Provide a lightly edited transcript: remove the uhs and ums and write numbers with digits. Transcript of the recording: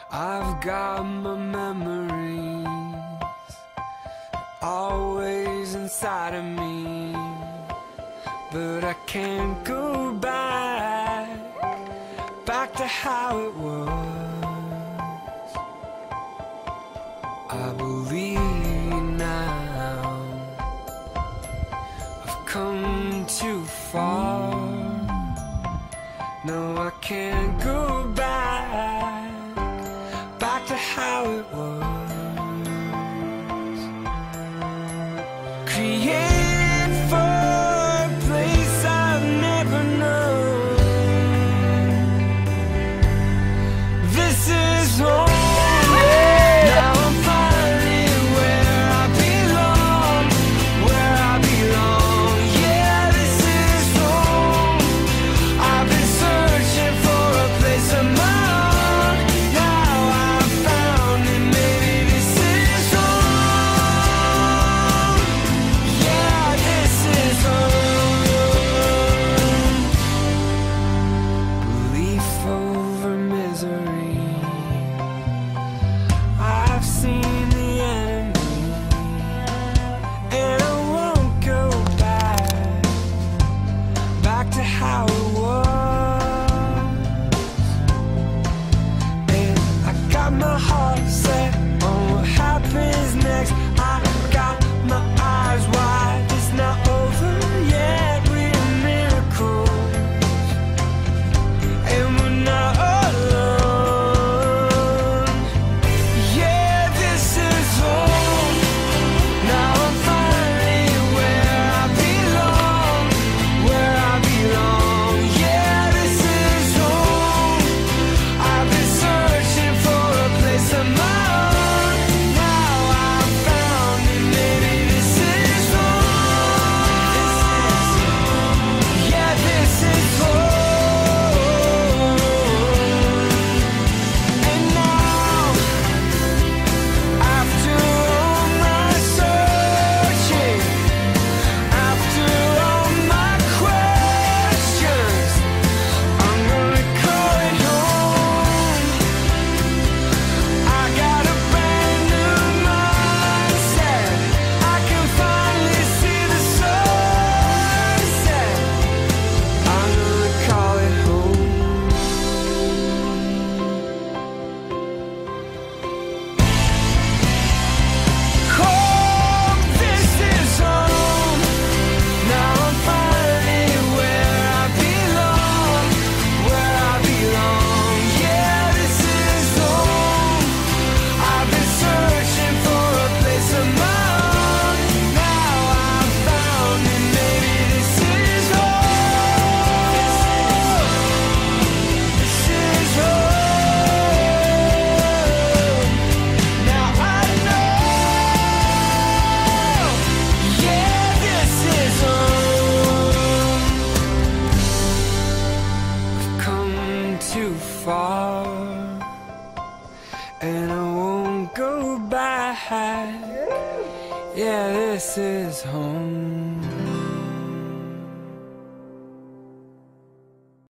I've got my memories always inside of me, but I can't go back to how it was. I believe now I've come too far. No, I can't go back to how it was. Create for a place I've never known. This is home. Now I'm finally where I belong, where I belong. Yeah, this is home. I've been searching for a place of my own. Now I've found it, maybe this is home. Yeah, this is home. Belief over misery. I've seen the enemy, and I won't go back to how it was. And I got my heart set on what happens next. I got my eyes wide, it's not over yet. We're miracles, and we're not alone. Yeah, this is home. Now I'm finally where I belong, where I belong. Yeah, this is home. I've been searching for a place of my own. Now I've found it, maybe this is home. Yeah, this is home. And now, after all my searching, after all my questions, I'm gonna call it home. I got a brand new mindset. I can finally see the sunset. I'm gonna call it home. Home, this is home. Now I'm finally where I belong, where I belong. Yeah, this is home. I've been searching for a place of my own. Now I've found it, maybe this is home. This is home. Now I know. Yeah, this is home. I've come too far, and I won't go back. Yeah, this is home.